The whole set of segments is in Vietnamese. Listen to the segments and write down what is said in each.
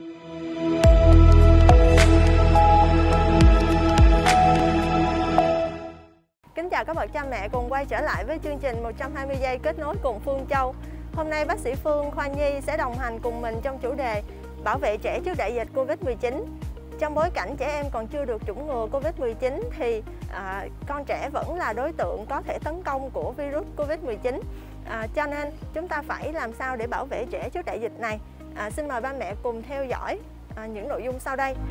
Kính chào các bậc cha mẹ cùng quay trở lại với chương trình 120 giây kết nối cùng Phương Châu. Hôm nay bác sĩ Phương khoa nhi sẽ đồng hành cùng mình trong chủ đề bảo vệ trẻ trước đại dịch Covid-19. Trong bối cảnh trẻ em còn chưa được chủng ngừa Covid-19 thì con trẻ vẫn là đối tượng có thể tấn công của virus Covid-19. Cho nên chúng ta phải làm sao để bảo vệ trẻ trước đại dịch này. Xin mời ba mẹ cùng theo dõi những nội dung sau đây.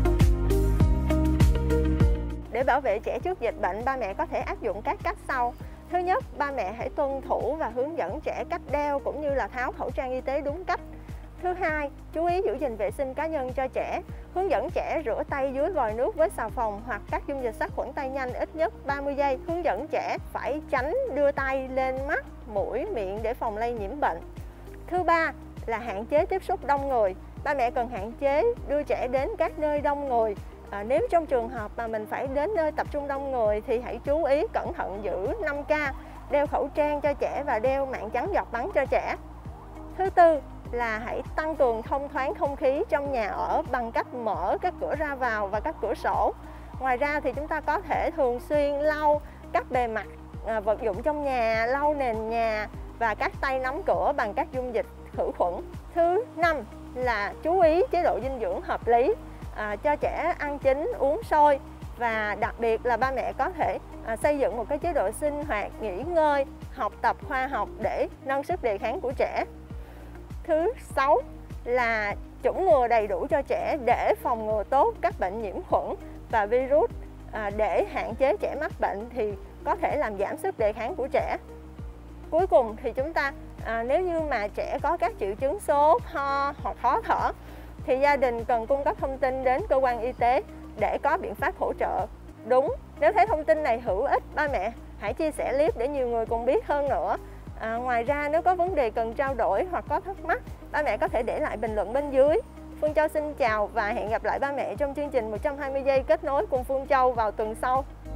Để bảo vệ trẻ trước dịch bệnh, ba mẹ có thể áp dụng các cách sau. Thứ nhất, ba mẹ hãy tuân thủ và hướng dẫn trẻ cách đeo cũng như là tháo khẩu trang y tế đúng cách. Thứ hai, chú ý giữ gìn vệ sinh cá nhân cho trẻ. Hướng dẫn trẻ rửa tay dưới vòi nước với xà phòng hoặc các dung dịch sát khuẩn tay nhanh ít nhất 30 giây. Hướng dẫn trẻ phải tránh đưa tay lên mắt, mũi, miệng để phòng lây nhiễm bệnh. Thứ ba là hạn chế tiếp xúc đông người. Ba mẹ cần hạn chế đưa trẻ đến các nơi đông người. Nếu trong trường hợp mà mình phải đến nơi tập trung đông người thì hãy chú ý cẩn thận giữ 5K, đeo khẩu trang cho trẻ và đeo mạng chắn giọt bắn cho trẻ. Thứ tư là hãy tăng cường thông thoáng không khí trong nhà ở bằng cách mở các cửa ra vào và các cửa sổ. Ngoài ra thì chúng ta có thể thường xuyên lau các bề mặt vật dụng trong nhà, lau nền nhà và các tay nắm cửa bằng các dung dịch khử khuẩn. Thứ năm là chú ý chế độ dinh dưỡng hợp lý. Cho trẻ ăn chín, uống sôi và đặc biệt là ba mẹ có thể xây dựng một cái chế độ sinh hoạt, nghỉ ngơi, học tập khoa học để nâng sức đề kháng của trẻ. Thứ sáu là chủng ngừa đầy đủ cho trẻ để phòng ngừa tốt các bệnh nhiễm khuẩn và virus. Để hạn chế trẻ mắc bệnh thì có thể làm giảm sức đề kháng của trẻ. Cuối cùng thì chúng ta nếu như mà trẻ có các triệu chứng sốt, ho hoặc khó thở thì gia đình cần cung cấp thông tin đến cơ quan y tế để có biện pháp hỗ trợ đúng. Nếu thấy thông tin này hữu ích, ba mẹ hãy chia sẻ clip để nhiều người cùng biết hơn nữa. Ngoài ra nếu có vấn đề cần trao đổi hoặc có thắc mắc, ba mẹ có thể để lại bình luận bên dưới. Phương Châu xin chào và hẹn gặp lại ba mẹ trong chương trình 120 giây kết nối cùng Phương Châu vào tuần sau.